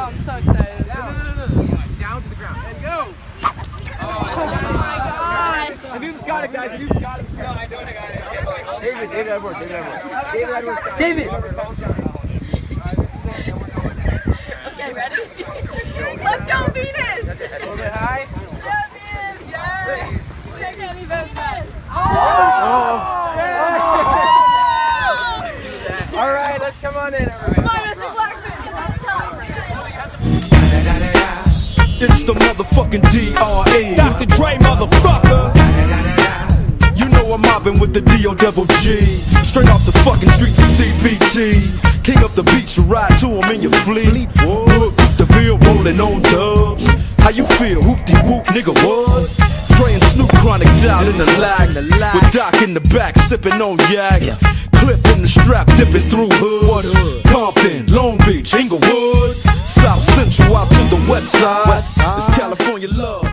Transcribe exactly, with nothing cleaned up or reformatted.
I'm so excited. Down. No, no, no, no. Down to the ground. And go. Oh, my gosh. Habib's got it, guys. Habib's got it. No, I don't got it. David, David Edwards. David Edwards. David Edwards. David. Okay, ready? Let's go, Venus. A little bit high. Yeah, Venus. Yeah. Take any business. Oh. All right, let's come on in. Come on, Mister Blackman. Up top. It's the motherfucking D R E Doctor Dre, motherfucker. You know I'm mobbing with the D O double G. Straight off the fucking streets of C B T. King up the beach, you ride to him in your fleet. Look, the field rolling on dubs. How you feel? Whoop-de-whoop, nigga, what? Dre and Snoop Chronic down in the lag. With Doc in the back, sipping on yak. Clip in the strap, dipping through hoods. Compton, Long Beach, Inglewood. South Central out to the west side. It's California love.